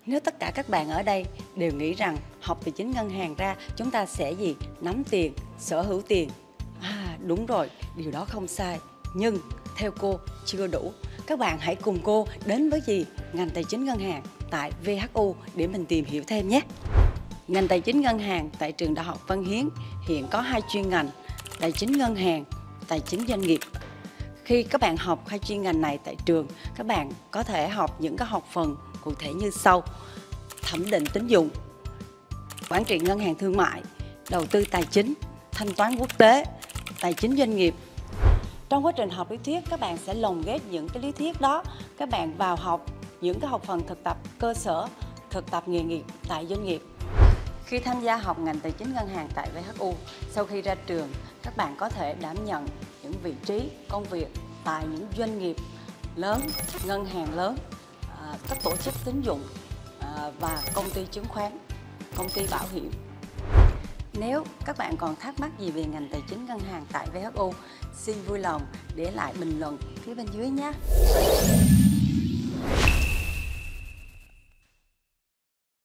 Nếu tất cả các bạn ở đây đều nghĩ rằng học tài chính ngân hàng ra chúng ta sẽ gì? Nắm tiền, sở hữu tiền. Đúng rồi, điều đó không sai. Nhưng theo cô chưa đủ. Các bạn hãy cùng cô đến với gì? Ngành tài chính ngân hàng tại VHU để mình tìm hiểu thêm nhé. Ngành tài chính ngân hàng tại trường Đại học Văn Hiến hiện có 2 chuyên ngành: tài chính ngân hàng, tài chính doanh nghiệp. Khi các bạn học 2 chuyên ngành này tại trường, các bạn có thể học những cái học phần cụ thể như sau: thẩm định tín dụng, quản trị ngân hàng thương mại, đầu tư tài chính, thanh toán quốc tế, tài chính doanh nghiệp. Trong quá trình học lý thuyết, các bạn sẽ lồng ghép những cái lý thuyết đó, các bạn vào học những cái học phần thực tập cơ sở, thực tập nghề nghiệp tại doanh nghiệp. Khi tham gia học ngành tài chính ngân hàng tại VHU, sau khi ra trường, các bạn có thể đảm nhận những vị trí công việc tại những doanh nghiệp lớn, ngân hàng lớn, các tổ chức tín dụng và công ty chứng khoán, công ty bảo hiểm. Nếu các bạn còn thắc mắc gì về ngành tài chính ngân hàng tại VHU, xin vui lòng để lại bình luận phía bên dưới nhé.